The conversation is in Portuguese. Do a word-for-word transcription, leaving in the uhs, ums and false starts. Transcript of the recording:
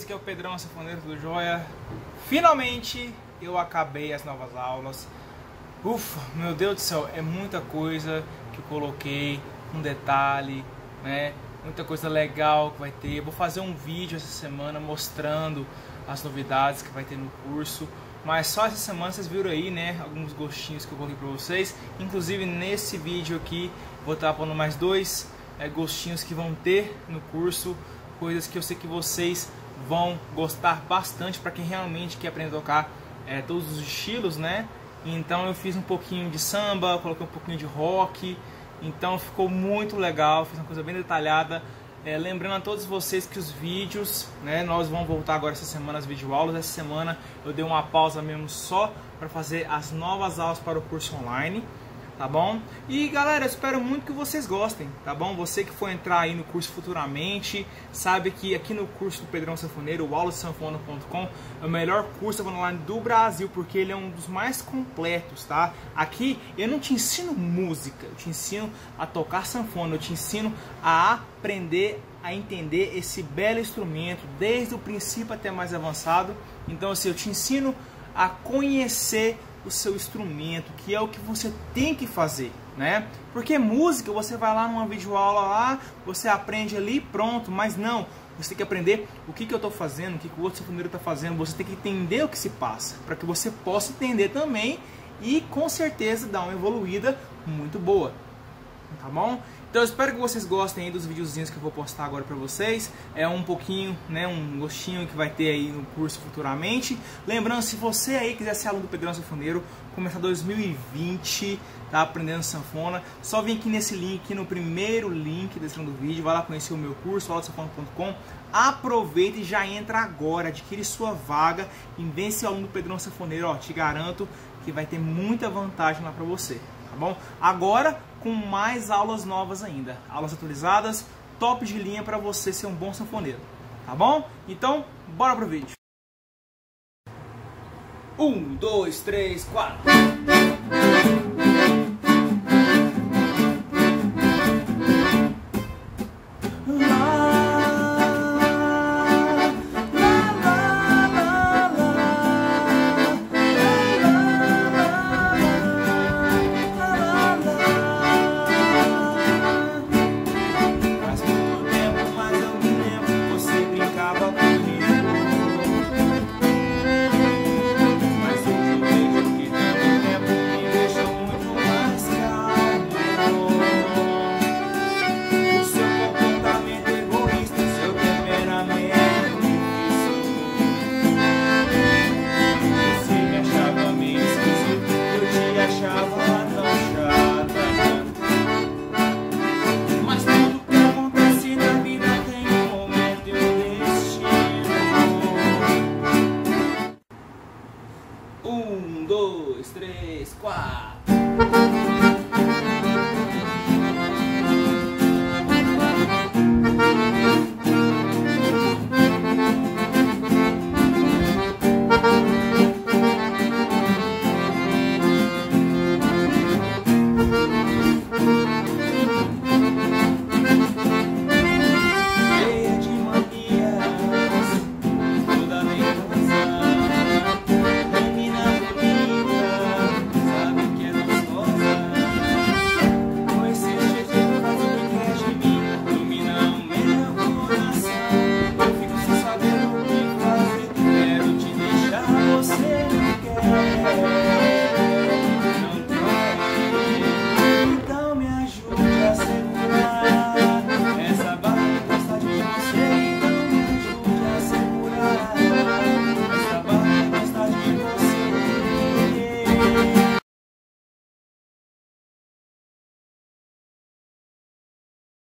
Aqui é o Pedrão, sanfoneiro do Joia. Finalmente eu acabei as novas aulas. Ufa, meu Deus do céu, é muita coisa que eu coloquei, um detalhe, né? Muita coisa legal que vai ter. Eu vou fazer um vídeo essa semana mostrando as novidades que vai ter no curso. Mas só essa semana vocês viram aí, né? Alguns gostinhos que eu coloquei pra vocês. Inclusive nesse vídeo aqui vou estar pondo mais dois é, gostinhos que vão ter no curso. Coisas que eu sei que vocês vão gostar bastante para quem realmente quer aprender a tocar é, todos os estilos, né? Então eu fiz um pouquinho de samba, coloquei um pouquinho de rock, então ficou muito legal, fiz uma coisa bem detalhada. É, lembrando a todos vocês que os vídeos, né, nós vamos voltar agora essa semana as videoaulas. Essa semana eu dei uma pausa mesmo só para fazer as novas aulas para o curso online. Tá bom? E galera, eu espero muito que vocês gostem, tá bom? Você que for entrar aí no curso futuramente, sabe que aqui no curso do Pedrão Sanfoneiro, o aula de sanfona ponto com, é o melhor curso online do Brasil, porque ele é um dos mais completos, tá? Aqui eu não te ensino música, eu te ensino a tocar sanfona, eu te ensino a aprender a entender esse belo instrumento, desde o princípio até mais avançado. Então assim, eu te ensino a conhecer o seu instrumento, que é o que você tem que fazer, né? Porque música, você vai lá numa videoaula lá, você aprende ali, pronto, mas não, você tem que aprender o que, que eu estou fazendo, o que, que o outro sanfoneiro está fazendo, você tem que entender o que se passa, para que você possa entender também e com certeza dar uma evoluída muito boa, tá bom? Então eu espero que vocês gostem aí dos videozinhos que eu vou postar agora pra vocês. É um pouquinho, né, um gostinho que vai ter aí no curso futuramente. Lembrando, se você aí quiser ser aluno do Pedrão Sanfoneiro, começar dois mil e vinte, tá aprendendo sanfona, só vem aqui nesse link, aqui no primeiro link da descrição do vídeo, vai lá conhecer o meu curso, aula de sanfona ponto com. Aproveita e já entra agora, adquire sua vaga e vem ser aluno do Pedrão Sanfoneiro, ó, te garanto que vai ter muita vantagem lá pra você. Tá bom? Agora com mais aulas novas ainda, aulas atualizadas, top de linha para você ser um bom sanfoneiro, tá bom? Então, bora pro vídeo. Um, dois, três, quatro. Um, dois, três, quatro.